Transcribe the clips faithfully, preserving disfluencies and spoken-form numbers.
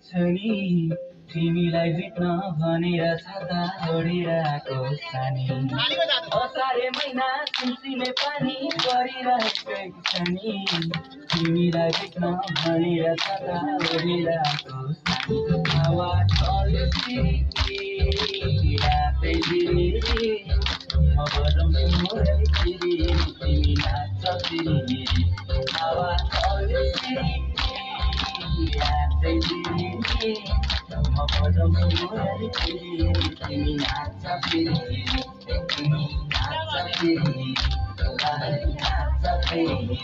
छु नि तिमीलाई भेट्न भनेर छाता ओढिरहेको सानी असारे महिना सिमसिमे पानी परिरहेकै छ नि तिमीलाई भेट्न भनेर छाता ओढिरहेको सानी हावा चल्छ रातै दिने म बजाउँछु मोरै फेरि तिमी नाच्छ फेरि हावा चल्छ रातै दिने म बजाउँछु मोरै फेरि तिमी नाच्छ फेरि तिमी नाच्छ फेरि नाच्छ फेरि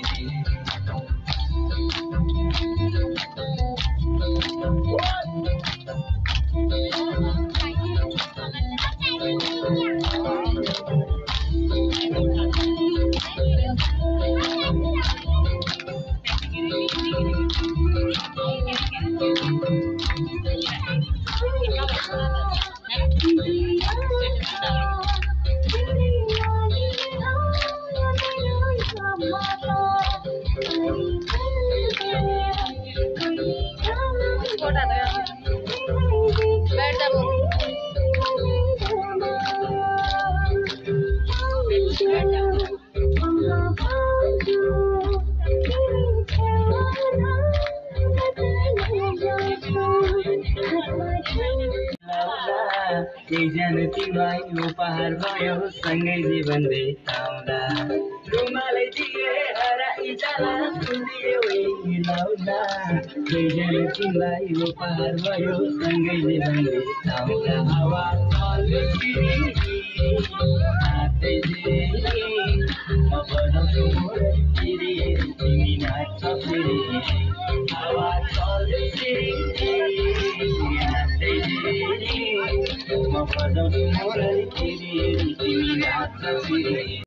एकजना तिमीलाई उपहार भयो सँगै जीवन बिताउँदा रुमालै दिए हराइ जाला सुनियो लाउँदा एकजना तिमीलाई उपहार भयो सँगै जीवन बिताउँदा हावा चल्छ हातै दिने म बजाउँछु मोरै फेरि तिमी नाच्छ फेरि हावा चल्छ हातै दिने म बजाउँछु मोरै फेरि तिमी नाच्छ फेरि